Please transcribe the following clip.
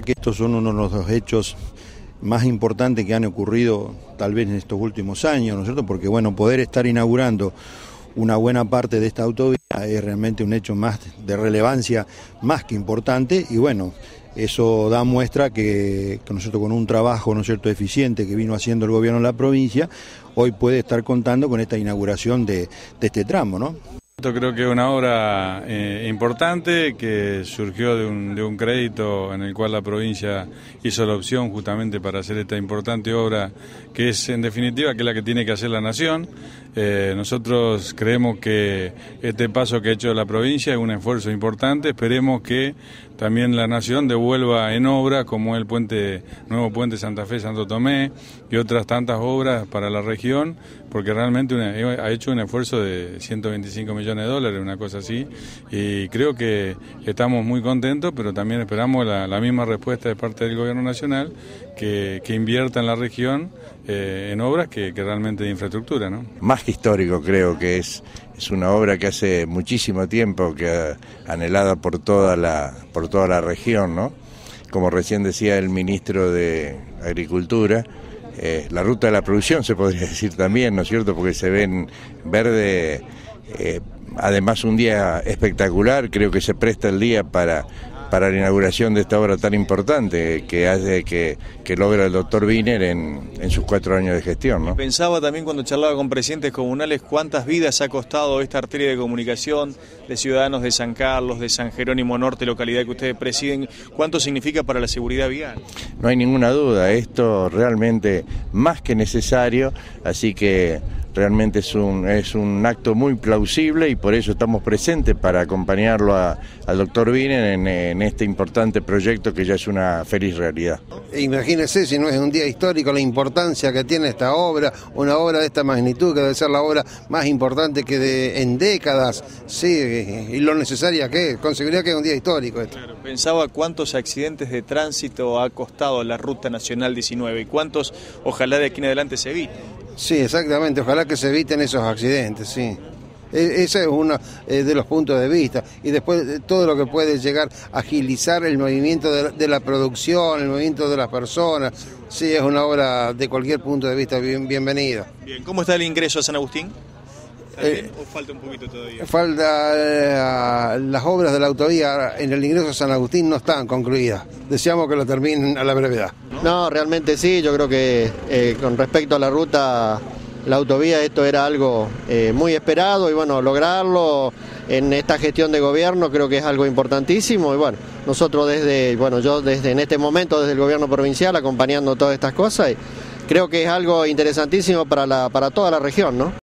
que estos son uno de los hechos más importantes que han ocurrido tal vez en estos últimos años, ¿no es cierto? Porque bueno, poder estar inaugurando una buena parte de esta autovía es realmente un hecho más de relevancia más que importante y bueno, eso da muestra que ¿no es cierto?, con un trabajo, ¿no es cierto?, eficiente que vino haciendo el gobierno de la provincia, hoy puede estar contando con esta inauguración de este tramo, ¿no? Yo creo que es una obra importante que surgió de un crédito en el cual la provincia hizo la opción justamente para hacer esta importante obra que es en definitiva que es la que tiene que hacer la nación. Nosotros creemos que este paso que ha hecho la provincia es un esfuerzo importante, esperemos que también la nación devuelva en obra como el nuevo puente Santa Fe-Santo Tomé y otras tantas obras para la región, porque realmente ha hecho un esfuerzo de 125 millones de dólares, una cosa así, y creo que estamos muy contentos, pero también esperamos la misma respuesta de parte del gobierno nacional, que invierta en la región en obras que realmente de infraestructura, ¿no? Más que histórico creo que es una obra que hace muchísimo tiempo que anhelada por toda la región, ¿no? Como recién decía el ministro de Agricultura, la ruta de la producción se podría decir también, ¿no es cierto? Porque se ven verde, además un día espectacular, creo que se presta el día para la inauguración de esta obra tan importante que logra el doctor Wiener en sus 4 años de gestión, ¿no? Pensaba también cuando charlaba con presidentes comunales cuántas vidas ha costado esta arteria de comunicación de ciudadanos de San Carlos, de San Jerónimo Norte, localidad que ustedes presiden, cuánto significa para la seguridad vial. No hay ninguna duda, esto realmente más que necesario, así que realmente es un acto muy plausible y por eso estamos presentes para acompañarlo al doctor Wiener en este importante proyecto que ya es una feliz realidad. Imagínese si no es un día histórico la importancia que tiene esta obra, una obra de esta magnitud que debe ser la obra más importante que en décadas, sí, y lo necesaria que es, con seguridad que es un día histórico esto. Claro, pensaba cuántos accidentes de tránsito ha costado la Ruta Nacional 19 y cuántos ojalá de aquí en adelante se eviten. Sí, exactamente, ojalá que se eviten esos accidentes, sí. Ese es uno de los puntos de vista. Y después todo lo que puede llegar a agilizar el movimiento de la producción, el movimiento de las personas. Sí, es una obra de cualquier punto de vista bienvenida. Bien, ¿cómo está el ingreso a San Agustín? ¿O falta un poquito todavía? Falta las obras de la autovía en el ingreso a San Agustín no están concluidas. Deseamos que lo terminen a la brevedad. No, realmente sí, yo creo que con respecto a la ruta, la autovía, esto era algo muy esperado y bueno, lograrlo en esta gestión de gobierno creo que es algo importantísimo y bueno, nosotros yo desde en este momento desde el gobierno provincial acompañando todas estas cosas y creo que es algo interesantísimo para toda la región, ¿no?